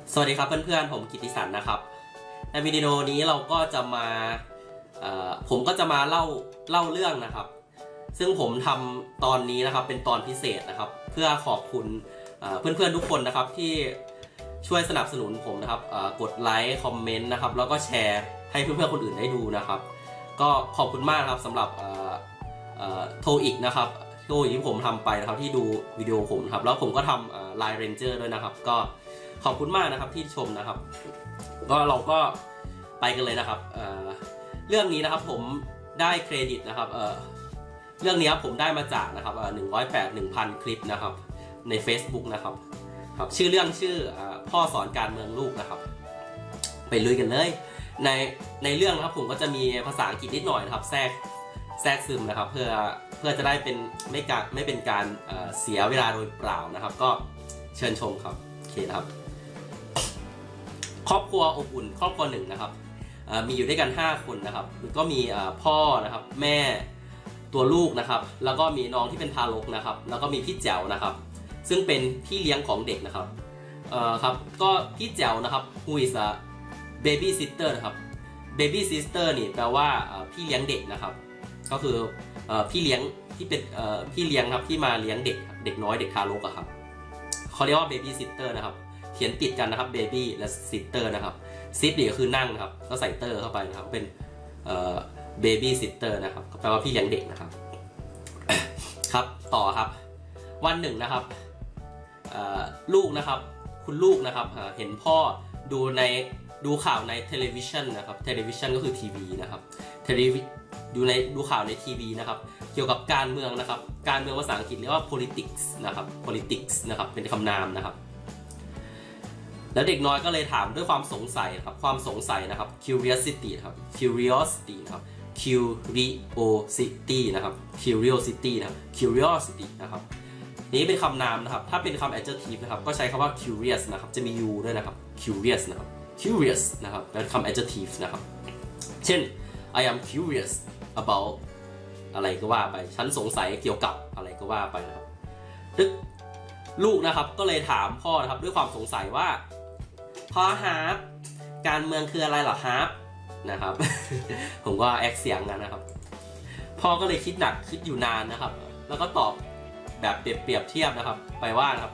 สวัสดีครับเพื่อนๆผมกิตติสันนะครับในวิดีโอนี้เราก็จะมาผมก็จะมาเล่าเรื่องนะครับซึ่งผมทำตอนนี้นะครับเป็นตอนพิเศษนะครับเพื่อขอบคุณเพื่อนๆทุกคนนะครับที่ช่วยสนับสนุนผมนะครับกดไลค์คอมเมนต์นะครับแล้วก็แชร์ให้เพื่อนๆคนอื่นได้ดูนะครับก็ขอบคุณมากครับสำหรับโทรอีกนะครับโทรอีกที่ผมทำไปนะครับที่ดูวิดีโอผมครับแล้วผมก็ทำไลน์เรนเจอร์ด้วยนะครับก็ขอบคุณมากนะครับที่ชมนะครับก็เราก็ไปกันเลยนะครับเรื่องนี้นะครับผมได้เครดิตนะครับเรื่องนี้ผมได้มาจากนะครับ100 คลิปนะครับใน Facebook นะครับชื่อเรื่องชื่อพ่อสอนการเมืองลูกนะครับไปลุยกันเลยในเรื่องนะครับผมก็จะมีภาษาอังกฤษนิดหน่อยนะครับแทรกซึมนะครับเพื่อจะได้เป็นไม่เป็นการเสียเวลาโดยเปล่านะครับก็เชิญชมครับโอเคนะครับครอบครัวอบอุ่นครอบครัวหนึ่งนะครับมีอยู่ด้วยกัน5คนนะครับก็มีพ่อนะครับแม่ตัวลูกนะครับแล้วก็มีน้องที่เป็นทารกนะครับแล้วก็มีพี่แจ๋วนะครับซึ่งเป็นพี่เลี้ยงของเด็กนะครับครับก็พี่แจ๋วนะครับ who is a baby sister นะครับ baby sister นี่แปลว่าพี่เลี้ยงเด็กนะครับก็คือพี่เลี้ยงที่เป็นพี่เลี้ยงครับที่มาเลี้ยงเด็กน้อยเด็กทารกอะครับเขาเรียกว่า baby sister นะครับเขียนติดกันนะครับ baby และ sister นะครับ sit นี่ก็คือนั่งนะครับก็ใส่เตอร์เข้าไปนะครับเป็นbaby sitter นะครับแปลว่าพี่เลี้ยงเด็กนะครับครับต่อครับวันหนึ่งนะครับลูกนะครับคุณลูกนะครับเห็นพ่อดูข่าวในเทเลวิชันนะครับเทเลวิชันก็คือทีวีนะครับดูข่าวในทีวีนะครับเกี่ยวกับการเมืองนะครับการเมืองภาษาอังกฤษเรียกว่า politics นะครับ politics นะครับเป็นคำนามนะครับแล้วเด็กน้อยก็เลยถามด้วยความสงสัยครับความสงสัยนะครับ curiosity ครับ curiosity นะครับ curiosity นะครับ curiosity นะครับ curiosity นะครับนี้เป็นคำนามนะครับถ้าเป็นคำ adjective นะครับก็ใช้คำว่า curious นะครับจะมี u ด้วยนะครับ curious นะครับ curious นะครับเป็นคำ adjective นะครับเช่น I am curious about อะไรก็ว่าไปฉันสงสัยเกี่ยวกับอะไรก็ว่าไปนะครับลูกนะครับก็เลยถามพ่อนะครับด้วยความสงสัยว่าพ่อฮาร์ปการเมืองคืออะไรหรอฮาร์ปนะครับ ผมก็แอคเสียงกันนะครับพ่อก็เลยคิดหนักคิดอยู่นานนะครับแล้วก็ตอบแบบเปรียบเทียบนะครับไปว่านะครับ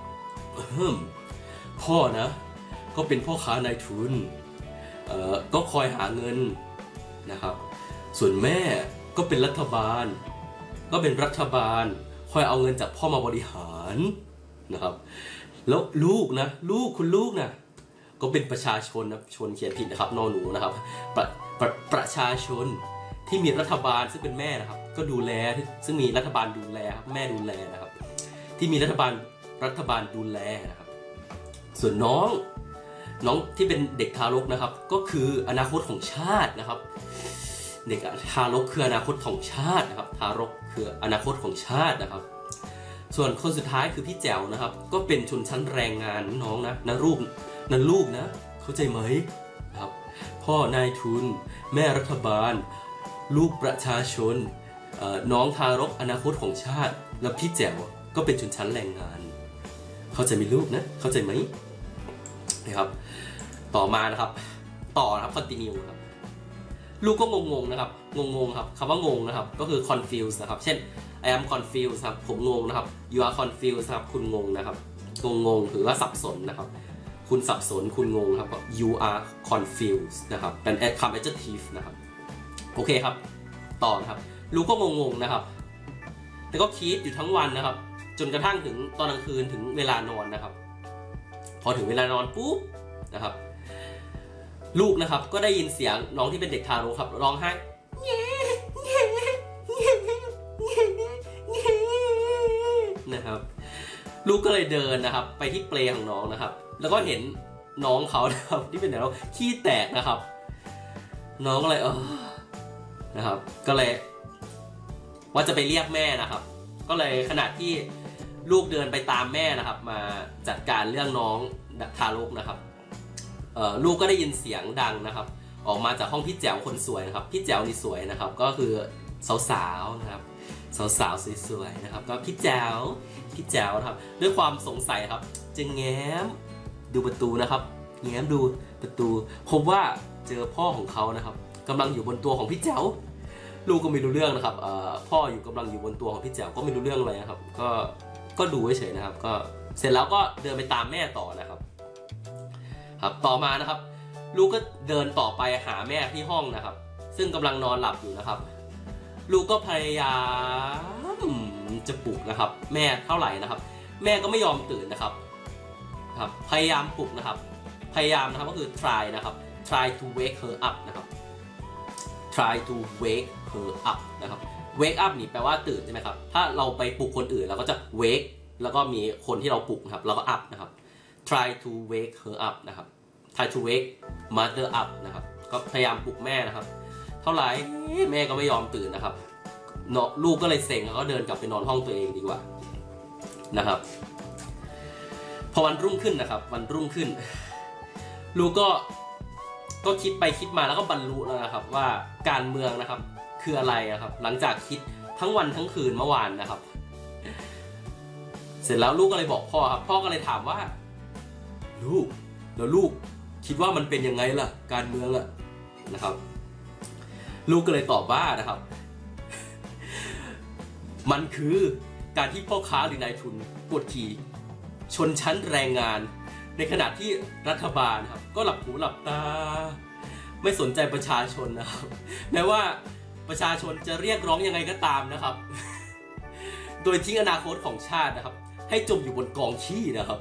พ่อนะก็เป็นพ่อค้านายทุนก็คอยหาเงินนะครับส่วนแม่ก็เป็นรัฐบาลคอยเอาเงินจากพ่อมาบริหารนะครับแล้วลูกนะคุณลูกนะก็เป็นประชาชนนะชนเขียนผิดนะครับนอหนูนะครับประชาชนที่มีรัฐบาลซึ่งเป็นแม่นะครับก็ดูแลซึ่งมีรัฐบาลดูแลครับแม่ดูแลนะครับที่มีรัฐบาลดูแลนะครับส่วนน้องที่เป็นเด็กทารกนะครับก็คืออนาคตของชาตินะครับเด็กทารกคืออนาคตของชาตินะครับทารกคืออนาคตของชาตินะครับส่วนคนสุดท้ายคือพี่แจ๋วนะครับก็เป็นชนชั้นแรงงานน้องนะลูกนะเข้าใจไหมครับพ่อนายทุนแม่รัฐบาลลูกประชาชนน้องทารกอนาคตของชาติแล้วพี่แจ๋วก็เป็นชนชั้นแรงงานเข้าใจไหมลูกนะเข้าใจไหมนะครับต่อมานะครับcontinue ครับลูกก็งงนะครับครับคำว่างงนะครับก็คือ confused นะครับเช่น I am confused ครับผมงงนะครับ you are confused ครับคุณงงนะครับงงหรือว่าสับสนนะครับคุณสับสนคุณงงครับ you are confused นะครับเป็นคำ adjective นะครับโอเคครับต่อนะครับลูกก็งงนะครับแต่ก็คิดอยู่ทั้งวันนะครับจนกระทั่งถึงตอนกลางคืนถึงเวลานอนนะครับพอถึงเวลานอนปุ๊บนะครับลูกนะครับก็ได้ยินเสียงน้องที่เป็นเด็กทารกครับร้องไห้นะครับลูกก็เลยเดินนะครับไปที่เปลของน้องนะครับแล้วก็เห็นน้องเขานะครับที่เป็นน้องขี้แตกนะครับน้องก็เลยนะครับก็เลยว่าจะไปเรียกแม่นะครับก็เลยขณะที่ลูกเดินไปตามแม่นะครับมาจัดการเรื่องน้องทารกนะครับลูกก็ได้ยินเสียงดังนะครับออกมาจากห้องพี่แจ๋วคนสวยนะครับพี่แจ๋วนี่สวยนะครับก็คือสาวๆนะครับสาวๆสวยๆนะครับก็พี่แจ๋วนะครับด้วยความสงสัยครับจึงแง้มดูประตูนะครับแง้มดูประตูพบว่าเจอพ่อของเขานะครับกำลังอยู่บนตัวของพี่แจ๋วลูกก็ไม่รู้เรื่องนะครับพ่อกำลังอยู่บนตัวของพี่แจ๋วก็ไม่รู้เรื่องอะไรนะครับก็ดูเฉยๆนะครับก็เสร็จแล้วก็เดินไปตามแม่ต่อนะครับครับต่อมานะครับลูกก็เดินต่อไปหาแม่ที่ห้องนะครับซึ่งกำลังนอนหลับอยู่นะครับลูกก็พยายามจะปลุกนะครับแม่เท่าไหร่นะครับแม่ก็ไม่ยอมตื่นนะครับพยายามปลุกนะครับพยายามนะครับก็คือ try นะครับ try to wake her up นะครับ try to wake her up นะครับ wake up นี่แปลว่าตื่นใช่ไหมครับถ้าเราไปปลุกคนอื่นเราก็จะ wake แล้วก็มีคนที่เราปลุกนะครับเราก็ up นะครับ try to wake her up นะครับ try to wake mother up นะครับก็พยายามปลุกแม่นะครับเท่าไหร่แม่ก็ไม่ยอมตื่นนะครับลูกก็เลยเซ็งแล้วก็เดินกลับไปนอนห้องตัวเองดีกว่านะครับพอวันรุ่งขึ้นนะครับวันรุ่งขึ้นลูกก็คิดไปคิดมาแล้วก็บรรลุแล้วนะครับว่าการเมืองนะครับคืออะไรนะครับหลังจากคิดทั้งวันทั้งคืนเมื่อวานนะครับเสร็จแล้วลูกก็เลยบอกพ่อครับพ่อก็เลยถามว่าลูกแล้วลูกคิดว่ามันเป็นยังไงล่ะการเมืองอะนะครับลูกก็เลยตอบว่านะครับมันคือการที่พ่อค้าหรือนายทุนกดขี่ชนชั้นแรงงานในขณะที่รัฐบาลครับก็หลับหูหลับตาไม่สนใจประชาชนนะครับแม้ว่าประชาชนจะเรียกร้องยังไงก็ตามนะครับโดยทิ้งอนาคตของชาตินะครับให้จมอยู่บนกองขี้นะครับ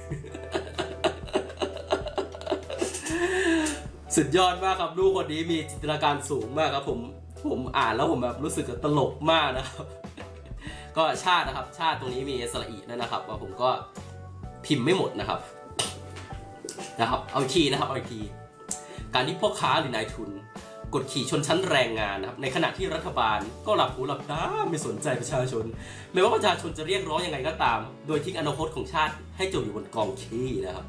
สุดยอดมากครับลูกคนนี้มีจินตนาการสูงมากครับผมอ่านแล้วผมแบบรู้สึกตลกมากนะครับก็ชาตินะครับชาติตรงนี้มีสระอีนะครับว่าผมก็พิมพ์ไม่หมดนะครับเอาอีกทีนะครับเอาอีกทีการที่พ่อค้าหรือนายทุนกดขี่ชนชั้นแรงงานนะครับในขณะที่รัฐบาลก็หลับหูหลับตาไม่สนใจประชาชนไม่ว่าประชาชนจะเรียกร้องยังไงก็ตามโดยทิ้งอนาคตของชาติให้จมอยู่บนกองขี้นะครับ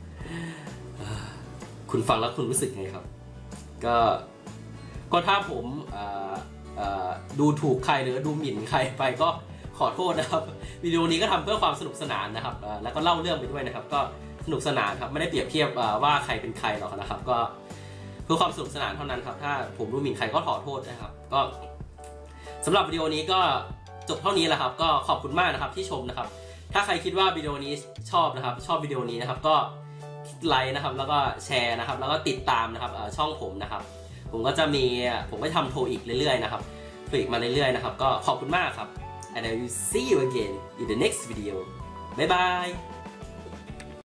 คุณฟังแล้วคุณรู้สึกไงครับก็ถ้าผมดูถูกใครหรือดูหมิ่นใครไปก็ขอโทษนะครับวิดีโอนี้ก็ทำเพื่อความสนุกสนานนะครับแล้วก็เล่าเรื่องไปด้วยนะครับก็สนุกสนานครับไม่ได้เปรียบเทียบว่าใครเป็นใครหรอกนะครับก็เพื่อความสนุกสนานเท่านั้นครับถ้าผมดูหมิ่นใครก็ขอโทษนะครับก็สำหรับวิดีโอนี้ก็จบเท่านี้แหละครับก็ขอบคุณมากนะครับที่ชมนะครับถ้าใครคิดว่าวิดีโอนี้ชอบวิดีโอนี้นะครับก็ไลค์นะครับแล้วก็แชร์นะครับแล้วก็ติดตามนะครับช่องผมนะครับผมก็ทำโทรอีกเรื่อยๆนะครับโทรอีกมาเรื่อยๆนะครับก็ขอบคุณมากครับand I will see you again in the next video. Bye bye.